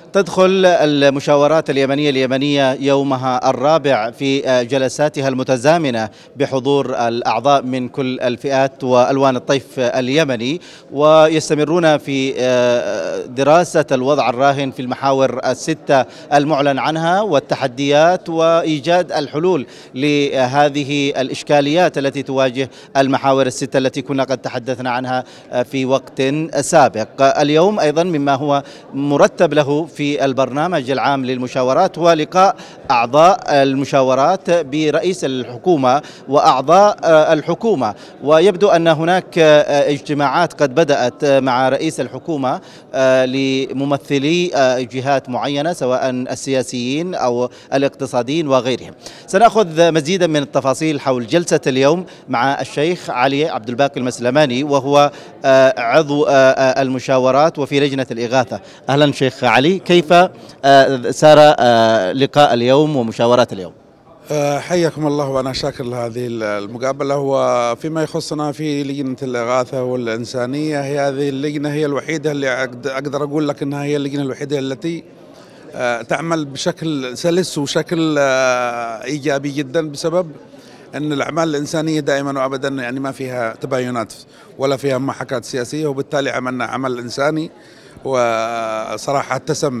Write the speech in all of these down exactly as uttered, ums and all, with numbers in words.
تدخل المشاورات اليمنية اليمنية يومها الرابع في جلساتها المتزامنة بحضور الأعضاء من كل الفئات وألوان الطيف اليمني، ويستمرون في دراسة الوضع الراهن في المحاور الستة المعلن عنها والتحديات وإيجاد الحلول لهذه الإشكاليات التي تواجه المحاور الستة التي كنا قد تحدثنا عنها في وقت سابق. اليوم أيضا مما هو مرتب له في البرنامج العام للمشاورات هو لقاء أعضاء المشاورات برئيس الحكومة وأعضاء الحكومة، ويبدو أن هناك اجتماعات قد بدأت مع رئيس الحكومة لممثلي جهات معينة سواء السياسيين أو الاقتصاديين وغيرهم. سنأخذ مزيدا من التفاصيل حول جلسة اليوم مع الشيخ علي عبد الباقي المسلماني، وهو عضو المشاورات وفي لجنة الإغاثة. أهلا شيخ علي، كيف سار لقاء اليوم ومشاورات اليوم؟ حياكم الله وأنا شاكر لهذه المقابلة. وفيما يخصنا في لجنة الإغاثة والإنسانية، هي هذه اللجنة هي الوحيدة اللي أقدر أقول لك أنها هي اللجنة الوحيدة التي تعمل بشكل سلس وشكل إيجابي جدا، بسبب أن الأعمال الإنسانية دائما وأبدا يعني ما فيها تباينات ولا فيها محاكاة سياسية، وبالتالي عملنا عمل إنساني وصراحة اتسم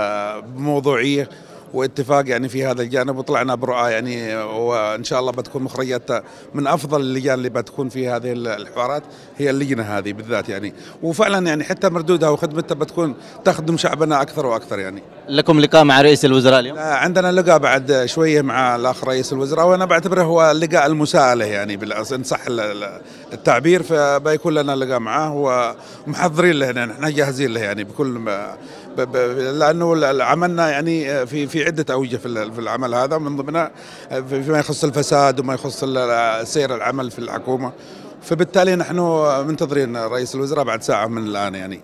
بموضوعية واتفاق يعني في هذا الجانب، وطلعنا برؤى يعني، وإن شاء الله بتكون مخرجات من أفضل اللجان اللي بتكون في هذه الحوارات هي اللجنة هذه بالذات يعني، وفعلا يعني حتى مردودها وخدمتها بتكون تخدم شعبنا أكثر وأكثر يعني. لكم لقاء مع رئيس الوزراء اليوم؟ عندنا لقاء بعد شوية مع الأخ رئيس الوزراء، وأنا بعتبره هو اللقاء المساءلة يعني إن صح التعبير، فبيكون لنا لقاء معه ومحضرين له، نحن جاهزين له يعني بكل ما، لأنه عملنا يعني في في عدة أوجه في العمل هذا، من ضمنها فيما يخص الفساد وما يخص سير العمل في الحكومة، فبالتالي نحن منتظرين رئيس الوزراء بعد ساعة من الآن يعني.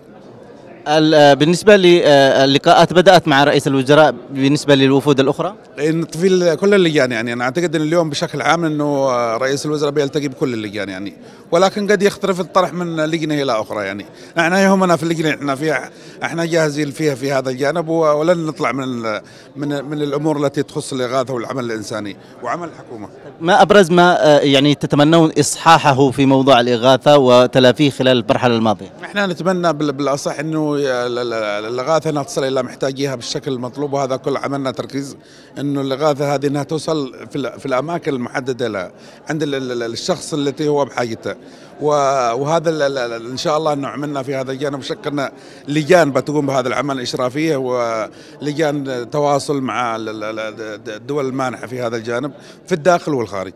بالنسبة للقاءات بدأت مع رئيس الوزراء بالنسبة للوفود الأخرى؟ في كل اللجان يعني، أنا أعتقد أن اليوم بشكل عام أنه رئيس الوزراء بيلتقي بكل اللجان يعني، ولكن قد يختلف الطرح من لجنة إلى أخرى يعني. نحن يهمنا في اللجنة احنا فيها احنا جاهزين فيها في هذا الجانب، ولن نطلع من من من الأمور التي تخص الإغاثة والعمل الإنساني وعمل الحكومة. ما أبرز ما يعني تتمنون إصحاحه في موضوع الإغاثة وتلافيه خلال المرحلة الماضية؟ احنا نتمنى بالأصح أنه الإغاثة أنها تصل إلى محتاجيها بالشكل المطلوب، وهذا كل عملنا تركيز أنه الإغاثة هذه أنها توصل في, في الأماكن المحددة لها عند الشخص التي هو بحاجته، وهذا إن شاء الله أنه عملنا في هذا الجانب، شكلنا لجان بتقوم بهذا العمل الإشرافية ولجان تواصل مع الدول المانحة في هذا الجانب في الداخل والخارج.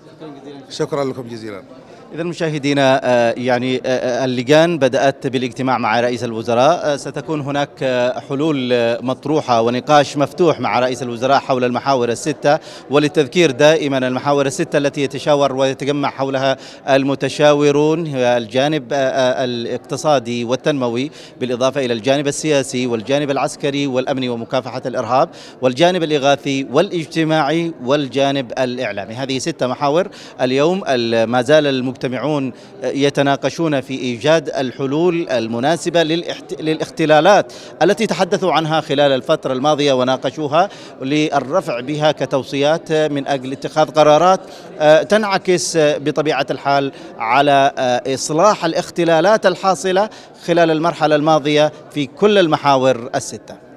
شكرا لكم جزيلا. إذا مشاهدينا يعني اللجان بدأت بالاجتماع مع رئيس الوزراء، ستكون هناك حلول مطروحة ونقاش مفتوح مع رئيس الوزراء حول المحاور الستة، وللتذكير دائما المحاور الستة التي يتشاور ويتجمع حولها المتشاورون هي الجانب الاقتصادي والتنموي، بالإضافة إلى الجانب السياسي والجانب العسكري والأمني ومكافحة الإرهاب والجانب الإغاثي والاجتماعي والجانب الإعلامي. هذه ستة محاور. اليوم ما زال المجتمعون يتناقشون في إيجاد الحلول المناسبة للاختلالات التي تحدثوا عنها خلال الفترة الماضية وناقشوها للرفع بها كتوصيات من أجل اتخاذ قرارات تنعكس بطبيعة الحال على إصلاح الاختلالات الحاصلة خلال المرحلة الماضية في كل المحاور الستة.